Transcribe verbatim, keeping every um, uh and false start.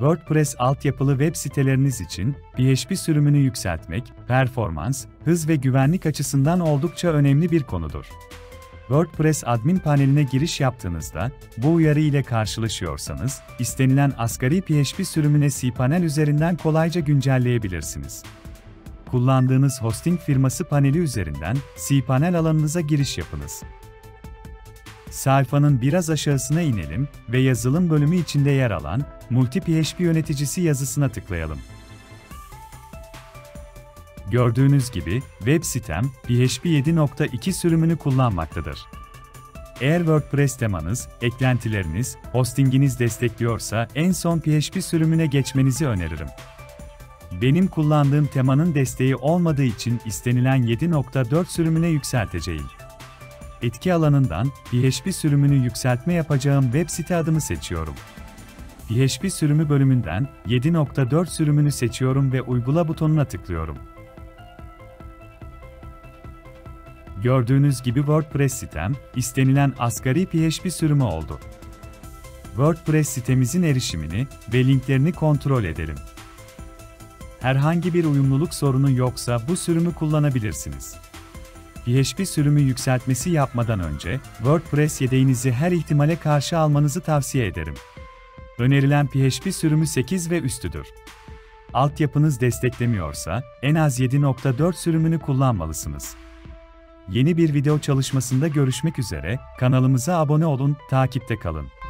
WordPress altyapılı web siteleriniz için P H P sürümünü yükseltmek, performans, hız ve güvenlik açısından oldukça önemli bir konudur. WordPress admin paneline giriş yaptığınızda, bu uyarı ile karşılaşıyorsanız, istenilen asgari P H P sürümüne cPanel üzerinden kolayca güncelleyebilirsiniz. Kullandığınız hosting firması paneli üzerinden cPanel alanınıza giriş yapınız. Sayfanın biraz aşağısına inelim ve yazılım bölümü içinde yer alan Multi-P H P yöneticisi yazısına tıklayalım. Gördüğünüz gibi, web sitem P H P yedi nokta iki sürümünü kullanmaktadır. Eğer WordPress temanız, eklentileriniz, hostinginiz destekliyorsa en son P H P sürümüne geçmenizi öneririm. Benim kullandığım temanın desteği olmadığı için istenilen yedi nokta dört sürümüne yükselteceğim. Etki alanından P H P sürümünü yükseltme yapacağım web site adını seçiyorum. P H P sürümü bölümünden yedi nokta dört sürümünü seçiyorum ve uygula butonuna tıklıyorum. Gördüğünüz gibi WordPress sitem, istenilen asgari P H P sürümü oldu. WordPress sitemizin erişimini ve linklerini kontrol edelim. Herhangi bir uyumluluk sorunu yoksa bu sürümü kullanabilirsiniz. P H P sürümü yükseltmesi yapmadan önce, WordPress yedeğinizi her ihtimale karşı almanızı tavsiye ederim. Önerilen P H P sürümü sekiz ve üstüdür. Altyapınız desteklemiyorsa, en az yedi nokta dört sürümünü kullanmalısınız. Yeni bir video çalışmasında görüşmek üzere, kanalımıza abone olun, takipte kalın.